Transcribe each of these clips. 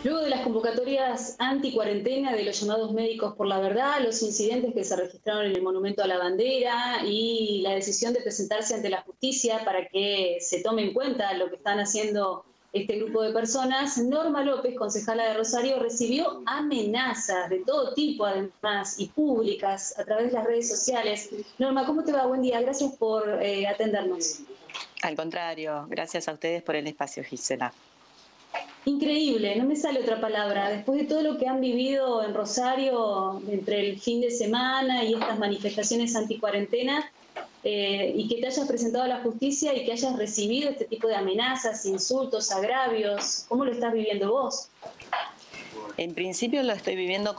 Luego de las convocatorias anti-cuarentena de los llamados Médicos por la Verdad, los incidentes que se registraron en el Monumento a la Bandera y la decisión de presentarse ante la justicia para que se tome en cuenta lo que están haciendo este grupo de personas, Norma López, concejala de Rosario, recibió amenazas de todo tipo, además, y públicas a través de las redes sociales. Norma, ¿cómo te va? Buen día, gracias por atendernos. Al contrario, gracias a ustedes por el espacio, Gisela. Increíble, no me sale otra palabra. Después de todo lo que han vivido en Rosario entre el fin de semana y estas manifestaciones anticuarentena, y que te hayas presentado a la justicia y que hayas recibido este tipo de amenazas, insultos, agravios, ¿cómo lo estás viviendo vos? En principio lo estoy viviendo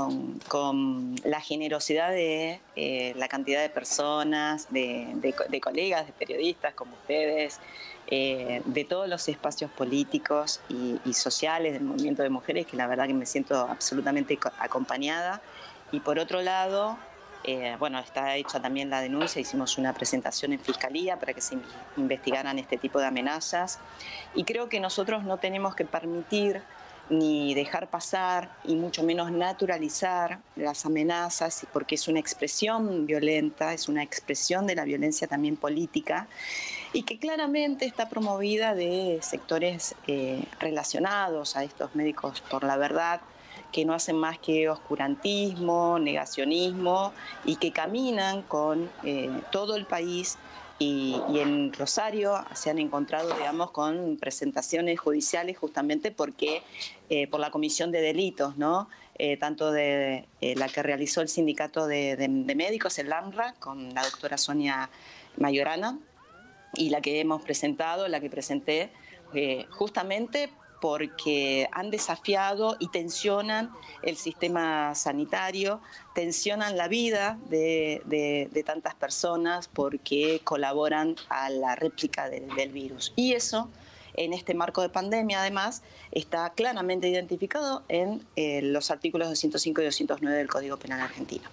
con la generosidad de la cantidad de personas, de colegas, de periodistas como ustedes, de todos los espacios políticos y sociales del movimiento de mujeres, que la verdad que me siento absolutamente acompañada. Y por otro lado, bueno, está hecha también la denuncia, hicimos una presentación en Fiscalía para que se investigaran este tipo de amenazas. Y creo que nosotros no tenemos que permitir ni dejar pasar y mucho menos naturalizar las amenazas, porque es una expresión violenta, es una expresión de la violencia también política y que claramente está promovida de sectores relacionados a estos Médicos por la Verdad, que no hacen más que oscurantismo, negacionismo y que caminan con todo el país. Y en Rosario se han encontrado, digamos, con presentaciones judiciales justamente porque por la comisión de delitos, ¿no? Tanto de la que realizó el sindicato de médicos, el AMRA, con la doctora Sonia Mayorana, y la que hemos presentado, la que presenté, justamente porque han desafiado y tensionan el sistema sanitario, tensionan la vida de tantas personas porque colaboran a la réplica del virus. Y eso, en este marco de pandemia, además, está claramente identificado en los artículos 205 y 209 del Código Penal argentino.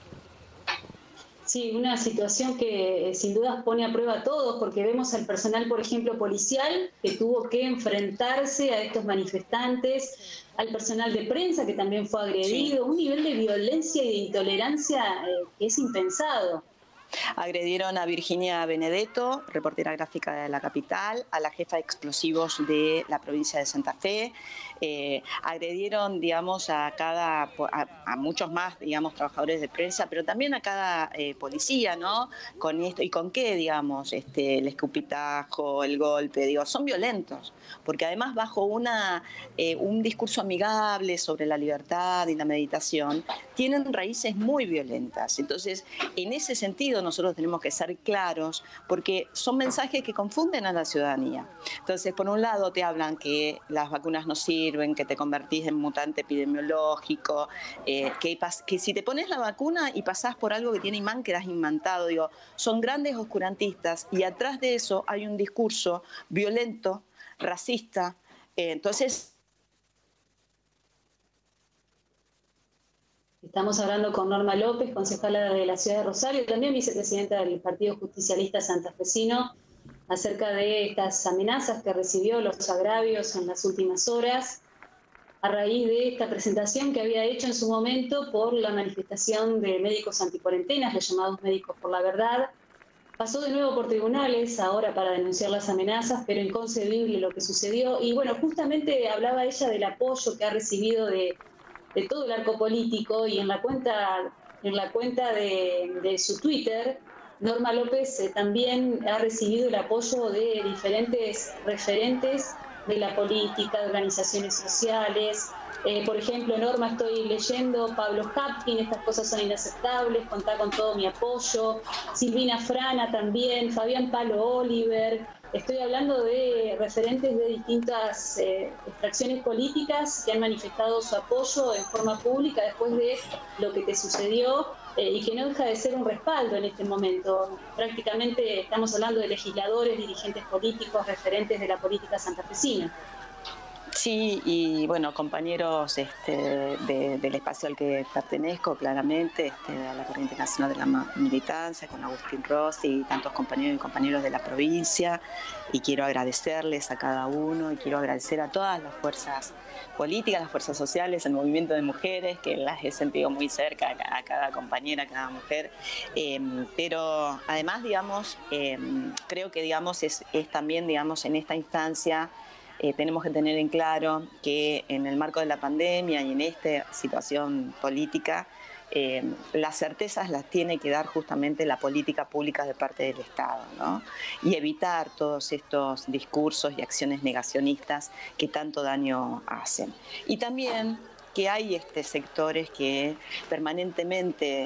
Sí, una situación que sin dudas pone a prueba a todos, porque vemos al personal, por ejemplo, policial, que tuvo que enfrentarse a estos manifestantes, al personal de prensa, que también fue agredido, sí. Un nivel de violencia y de intolerancia que es impensado. Agredieron a Virginia Benedetto, reportera gráfica de La Capital, a la jefa de explosivos de la provincia de Santa Fe, agredieron, digamos, a muchos más, digamos, trabajadores de prensa, pero también a cada policía, ¿no? Con esto, ¿y con qué, digamos? El escupitajo, el golpe, digo, son violentos, porque además bajo un discurso amigable sobre la libertad y la meditación, tienen raíces muy violentas. Entonces, en ese sentido, nosotros tenemos que ser claros porque son mensajes que confunden a la ciudadanía. Entonces, por un lado te hablan que las vacunas no sirven, que te convertís en mutante epidemiológico, que si te pones la vacuna y pasás por algo que tiene imán, quedás imantado. Digo, son grandes oscurantistas y atrás de eso hay un discurso violento, racista. Entonces, estamos hablando con Norma López, concejala de la ciudad de Rosario, también vicepresidenta del Partido Justicialista Santafesino, acerca de estas amenazas que recibió, los agravios en las últimas horas, a raíz de esta presentación que había hecho en su momento por la manifestación de médicos anticuarentenas, los llamados Médicos por la Verdad. Pasó de nuevo por tribunales ahora para denunciar las amenazas, pero inconcebible lo que sucedió. Y bueno, justamente hablaba ella del apoyo que ha recibido de todo el arco político, y en la cuenta de su Twitter, Norma López también ha recibido el apoyo de diferentes referentes de la política, de organizaciones sociales. Por ejemplo, Norma, estoy leyendo Pablo Hapkin, estas cosas son inaceptables, contá con todo mi apoyo. Silvina Frana también, Fabián Palo Oliver. Estoy hablando de referentes de distintas extracciones políticas que han manifestado su apoyo en forma pública después de lo que te sucedió y que no deja de ser un respaldo en este momento. Prácticamente estamos hablando de legisladores, dirigentes políticos, referentes de la política santafesina. Sí, y bueno, compañeros del espacio al que pertenezco, claramente, a la Corriente Nacional de la Militancia, con Agustín Rossi y tantos compañeros y compañeros de la provincia, y quiero agradecerles a cada uno, y quiero agradecer a todas las fuerzas políticas, las fuerzas sociales, el movimiento de mujeres, que las he sentido muy cerca a cada compañera, a cada mujer, pero además, digamos, creo que, digamos, es también, digamos, en esta instancia, tenemos que tener en claro que en el marco de la pandemia y en esta situación política, las certezas las tiene que dar justamente la política pública de parte del Estado, ¿no? Y evitar todos estos discursos y acciones negacionistas que tanto daño hacen. Y también que hay sectores que permanentemente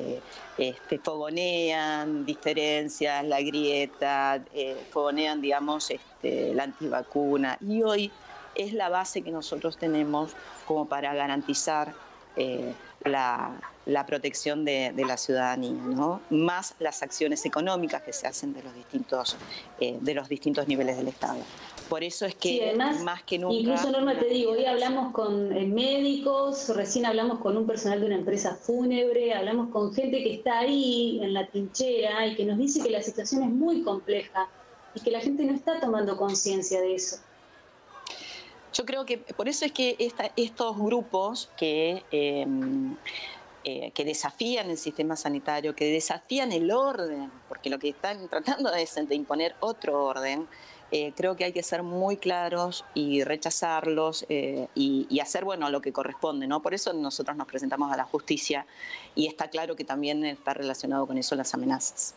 fogonean diferencias, la grieta, fogonean, digamos, la antivacuna. Y hoy es la base que nosotros tenemos como para garantizar la protección de la ciudadanía, ¿no? Más las acciones económicas que se hacen de los distintos niveles del Estado. Por eso es que, sí, además, más que nunca... Incluso, Norma, te digo, hoy hablamos con médicos, recién hablamos con un personal de una empresa fúnebre, hablamos con gente que está ahí en la trinchera y que nos dice que la situación es muy compleja y que la gente no está tomando conciencia de eso. Yo creo que por eso es que estos grupos que desafían el sistema sanitario, que desafían el orden, porque lo que están tratando es de imponer otro orden, creo que hay que ser muy claros y rechazarlos y hacer, bueno, lo que corresponde, ¿no? Por eso nosotros nos presentamos a la justicia y está claro que también está relacionado con eso las amenazas.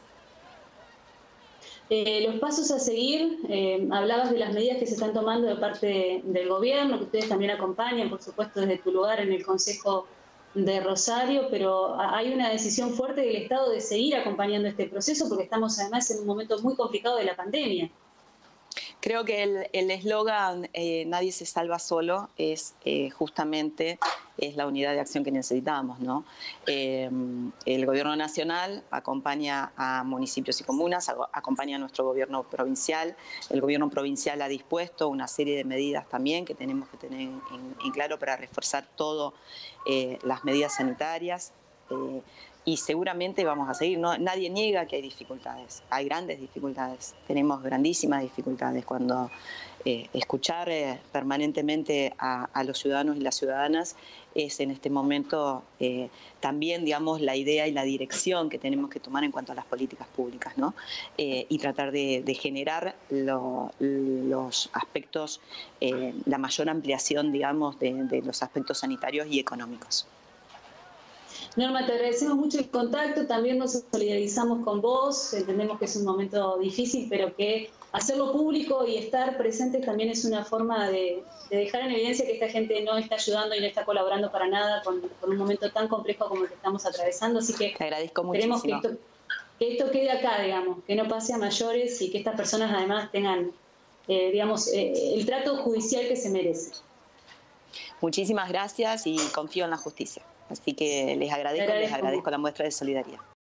Los pasos a seguir, hablabas de las medidas que se están tomando de parte del gobierno, que ustedes también acompañan, por supuesto, desde tu lugar en el Consejo de Rosario, pero hay una decisión fuerte del Estado de seguir acompañando este proceso porque estamos además en un momento muy complicado de la pandemia. Creo que el eslogan nadie se salva solo es justamente la unidad de acción que necesitamos, ¿no? El gobierno nacional acompaña a municipios y comunas, acompaña a nuestro gobierno provincial. El gobierno provincial ha dispuesto una serie de medidas también que tenemos que tener en claro para reforzar todo las medidas sanitarias. Y seguramente vamos a seguir. No, nadie niega que hay dificultades, hay grandes dificultades, tenemos grandísimas dificultades. Cuando escuchar permanentemente a los ciudadanos y las ciudadanas es en este momento también, digamos, la idea y la dirección que tenemos que tomar en cuanto a las políticas públicas, ¿no? Y tratar de generar los aspectos, la mayor ampliación, digamos, de los aspectos sanitarios y económicos. Norma, te agradecemos mucho el contacto, también nos solidarizamos con vos, entendemos que es un momento difícil, pero que hacerlo público y estar presentes también es una forma de dejar en evidencia que esta gente no está ayudando y no está colaborando para nada con un momento tan complejo como el que estamos atravesando, así que te agradezco muchísimo. Queremos que esto quede acá, digamos, que no pase a mayores y que estas personas además tengan, digamos, el trato judicial que se merece. Muchísimas gracias y confío en la justicia. Así que les agradezco la muestra de solidaridad.